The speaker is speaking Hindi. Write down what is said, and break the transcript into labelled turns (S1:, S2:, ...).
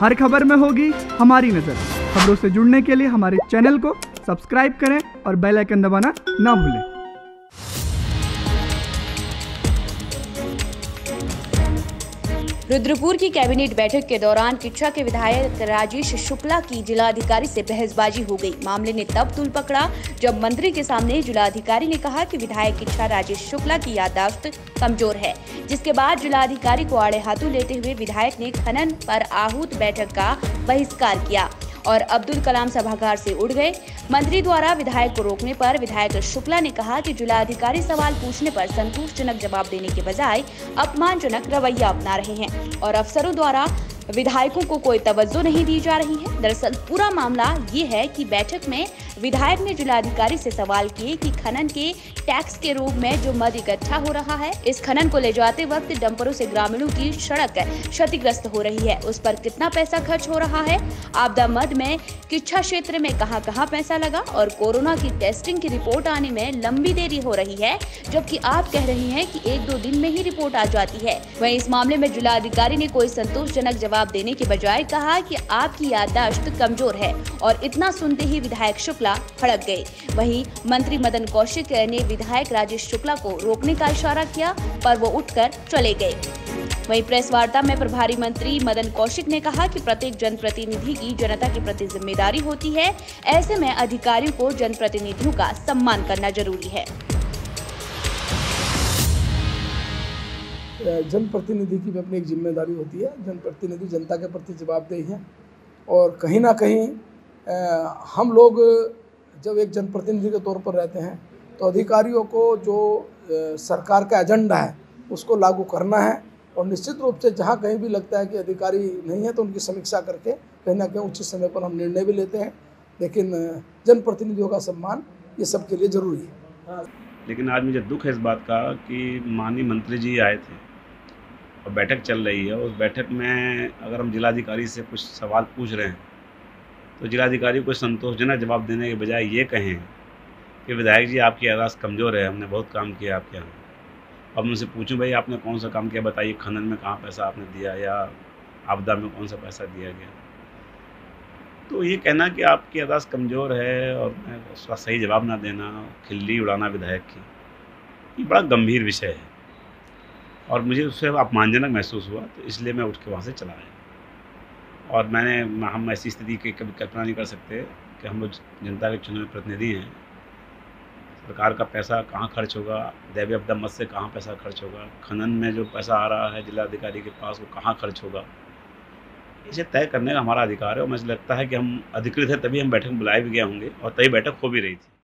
S1: हर खबर में होगी हमारी नज़र। खबरों से जुड़ने के लिए हमारे चैनल को सब्सक्राइब करें और बेल आइकन दबाना ना भूलें।
S2: रुद्रपुर की कैबिनेट बैठक के दौरान किच्छा के विधायक राजेश शुक्ला की जिलाधिकारी से बहसबाजी हो गई। मामले ने तब तूल पकड़ा जब मंत्री के सामने जिलाधिकारी ने कहा कि विधायक किच्छा राजेश शुक्ला की याददाश्त कमजोर है, जिसके बाद जिलाधिकारी को आड़े हाथों लेते हुए विधायक ने खनन पर आहूत बैठक का बहिष्कार किया और अब्दुल कलाम सभागार से उड़ गए। मंत्री द्वारा विधायक को रोकने पर विधायक शुक्ला ने कहा कि जिलाधिकारी सवाल पूछने पर संतोषजनक जवाब देने के बजाय अपमानजनक रवैया अपना रहे हैं और अफसरों द्वारा विधायकों को कोई तवज्जो नहीं दी जा रही है। दरअसल पूरा मामला ये है कि बैठक में विधायक ने जिलाधिकारी से सवाल किए कि खनन के टैक्स के रूप में जो मद इकट्ठा हो रहा है, इस खनन को ले जाते वक्त डंपरों से ग्रामीणों की सड़क क्षतिग्रस्त हो रही है, उस पर कितना पैसा खर्च हो रहा है। आपदा मद में किच्छा क्षेत्र में कहां पैसा लगा और कोरोना की टेस्टिंग की रिपोर्ट आने में लंबी देरी हो रही है, जबकि आप कह रही हैं कि 1-2 दिन में ही रिपोर्ट आ जाती है। वहीं इस मामले में जिलाधिकारी ने कोई संतोषजनक जवाब देने के बजाय कहा कि आपकी याददाश्त कमजोर है और इतना सुनते ही विधायक शुक्ला भड़क गए। वहीं मंत्री मदन कौशिक ने विधायक राजेश शुक्ला को रोकने का इशारा किया पर वो उठकर चले गए। वहीं प्रेस वार्ता में प्रभारी मंत्री मदन कौशिक ने कहा कि प्रत्येक जनप्रतिनिधि की जनता के प्रति जिम्मेदारी होती है, ऐसे में अधिकारियों को जनप्रतिनिधियों का सम्मान करना जरूरी है।
S3: जनप्रतिनिधि की भी अपनी एक जिम्मेदारी होती है। जनप्रतिनिधि जनता के प्रति जवाबदेही है और कहीं ना कहीं हम लोग जब एक जनप्रतिनिधि के तौर पर रहते हैं तो अधिकारियों को जो सरकार का एजेंडा है उसको लागू करना है और निश्चित रूप से जहाँ कहीं भी लगता है कि अधिकारी नहीं है तो उनकी समीक्षा करके कहीं ना कहीं उचित समय पर हम निर्णय भी लेते हैं। लेकिन जनप्रतिनिधियों का सम्मान ये सबके लिए ज़रूरी है।
S4: लेकिन आज मुझे दुख है इस बात का कि माननीय मंत्री जी आए थे और बैठक चल रही है। उस बैठक में अगर हम जिलाधिकारी से कुछ सवाल पूछ रहे हैं तो जिलाधिकारी को संतोषजनक जवाब देने के बजाय ये कहें कि विधायक जी आपकी याददाश्त कमज़ोर है, हमने बहुत काम किया आपके यहाँ। अब उनसे पूछूं भाई आपने कौन सा काम किया, बताइए खनन में कहाँ पैसा आपने दिया या आपदा में कौन सा पैसा दिया गया। तो ये कहना कि आपकी याददाश्त कमज़ोर है और मैं उसका सही जवाब ना देना, खिल्ली उड़ाना विधायक की, ये बड़ा गंभीर विषय है और मुझे उससे अपमानजनक महसूस हुआ, तो इसलिए मैं उठ के वहाँ से चला आया। और हम ऐसी स्थिति की कभी कल्पना नहीं कर सकते कि हम लोग जनता के चुने हुए प्रतिनिधि हैं। सरकार का पैसा कहाँ खर्च होगा, दैवीय आपदा मद से कहाँ पैसा खर्च होगा, खनन में जो पैसा आ रहा है जिलाधिकारी के पास वो कहाँ खर्च होगा, इसे तय करने का हमारा अधिकार है। और मुझे लगता है कि हम अधिकृत है तभी हम बैठक में बुलाए भी गए होंगे और तभी बैठक हो भी रही थी।